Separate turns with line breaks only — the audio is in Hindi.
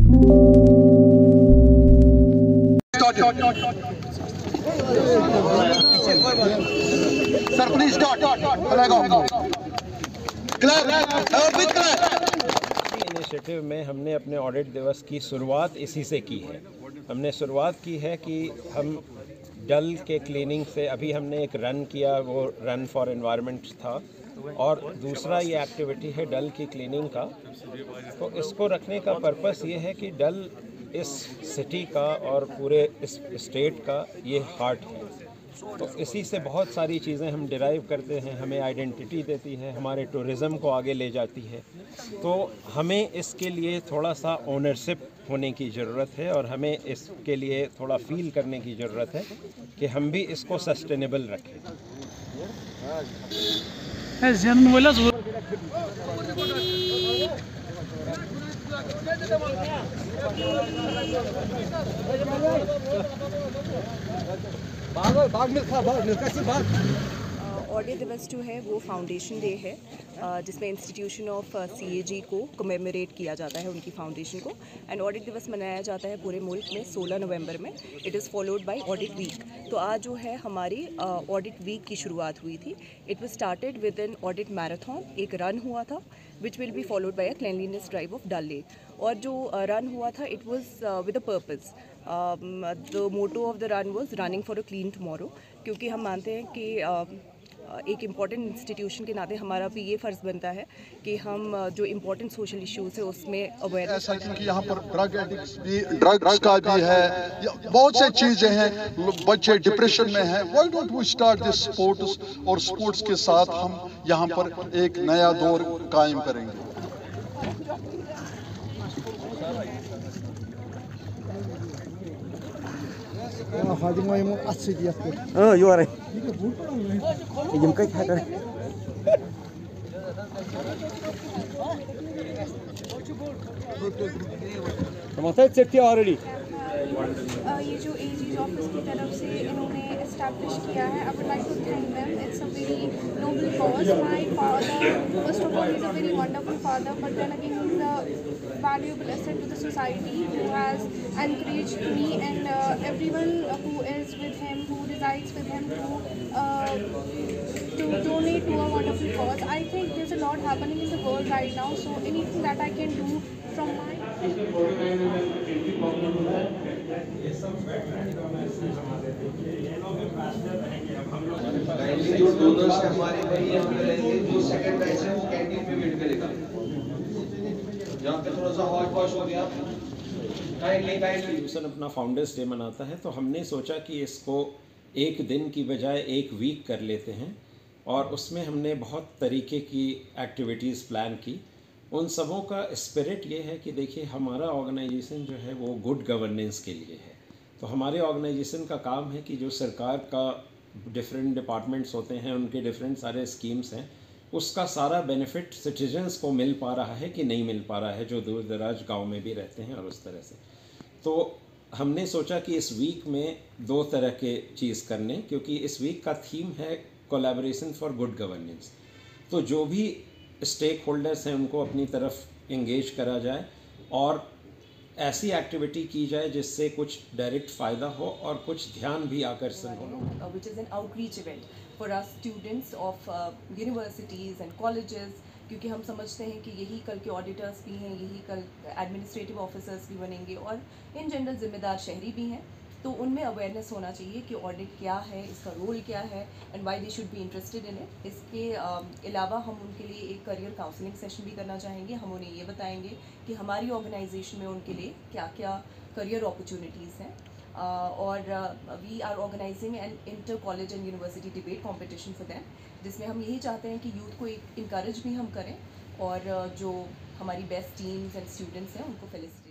Sir, please start. Flag off.
Initiative में हमने अपने ऑडिट दिवस की शुरुआत इसी से की है। हमने शुरुआत की है कि हम डल के क्लीनिंग से अभी हमने एक रन किया, वो रन फॉर एनवायरनमेंट था, और दूसरा ये एक्टिविटी है डल की क्लीनिंग का। तो इसको रखने का पर्पस ये है कि डल इस सिटी का और पूरे इस स्टेट का ये हार्ट है। तो इसी से बहुत सारी चीज़ें हम डिराइव करते हैं, हमें आइडेंटिटी देती है, हमारे टूरिज़्म को आगे ले जाती है। तो हमें इसके लिए थोड़ा सा ओनरशिप होने की ज़रूरत है और हमें इसके लिए थोड़ा फील करने की ज़रूरत है कि हम भी इसको सस्टेनेबल रखें।
ऑडिट दिवस जो है वो फाउंडेशन डे है, जिसमें इंस्टीट्यूशन ऑफ CAG को कमेमोरेट किया जाता है, उनकी फाउंडेशन को। एंड ऑडिट दिवस मनाया जाता है पूरे मुल्क में 16 नवंबर में। It is followed by audit week. तो आज जो है हमारी ऑडिट वीक की शुरुआत हुई थी। It was started with an audit marathon, एक रन हुआ था which will be followed by a cleanliness drive of Dal lake. और जो रन हुआ था it was with a purpose. The motto of the run was running for a clean tomorrow, क्योंकि हम मानते हैं कि एक इम्पॉर्टेंट इंस्टीट्यूशन के नाते हमारा भी ये फ़र्ज़ बनता है कि हम जो इम्पॉर्टेंट सोशल इश्यूज़ है उसमें अवेयर।
ऐसा क्योंकि यहाँ पर ड्रग एडिक्ट्स भी, ड्रग्स का भी है, बहुत से चीजें हैं, बच्चे डिप्रेशन में हैं। Why don't we start this sports, और स्पोर्ट्स के साथ हम यहाँ पर एक नया दौर कायम करेंगे।
You are right. You can cut it. already.
ये जो AG's ऑफिस की तरफ से इन्होंने इस्टेब्लिश किया है, I would like to thank them. It's a very noble cause. My father first of all is a very wonderful father, but then again he is a valuable asset to the society who has encouraged me and everyone who is with him, who resides with him, to donate to a wonderful cause. I think there's a lot happening in the world right now, so anything that I can do from my
जो डोनर्स हमारे भाई रहेंगे, जो सेकंड बैच है वो कैंटीन में वेट करेगा। यहाँ पे थोड़ा सा हॉट वॉश हो गया।
इंस्टीट्यूशन अपना फाउंडर्स डे मनाता है, तो हमने सोचा कि इसको एक दिन की बजाय एक वीक कर लेते हैं, और उसमें हमने बहुत तरीके की एक्टिविटीज़ प्लान की। उन सबों का स्पिरिट ये है कि देखिए, हमारा ऑर्गेनाइजेशन जो है वो गुड गवर्नेंस के लिए है। तो हमारे ऑर्गेनाइजेशन का काम है कि जो सरकार का डिफरेंट डिपार्टमेंट्स होते हैं, उनके डिफरेंट सारे स्कीम्स हैं, उसका सारा बेनिफिट सिटीजन्स को मिल पा रहा है कि नहीं मिल पा रहा है, जो दूर दराज गाँव में भी रहते हैं और उस तरह से। तो हमने सोचा कि इस वीक में दो तरह के चीज़ करने, क्योंकि इस वीक का थीम है कोलैबोरेशन फॉर गुड गवर्नेंस। तो जो भी स्टेक होल्डर्स हैं उनको अपनी तरफ इंगेज करा जाए और ऐसी एक्टिविटी की जाए जिससे कुछ डायरेक्ट फ़ायदा हो और कुछ ध्यान भी आकर्षण हो।
Which is an outreach event for our students of universities and colleges, क्योंकि हम समझते हैं कि यही कल के ऑडिटर्स भी हैं, यही कल एडमिनिस्ट्रेटिव ऑफिसर्स भी बनेंगे और इन जनरल जिम्मेदार शहरी भी हैं। तो उनमें अवेयरनेस होना चाहिए कि ऑडिट क्या है, इसका रोल क्या है, and why they should be interested in it. इसके अलावा हम उनके लिए एक करियर काउंसलिंग सेशन भी करना चाहेंगे। हम उन्हें ये बताएंगे कि हमारी ऑर्गेनाइजेशन में उनके लिए क्या क्या करियर अपॉर्चुनिटीज़ हैं। और we are organising an inter college and university debate competition for them, जिसमें हम यही चाहते हैं कि यूथ को एक इंकरेज भी हम करें और जो हमारी बेस्ट टीम्स एंड स्टूडेंट्स हैं उनको फेलिसिटेट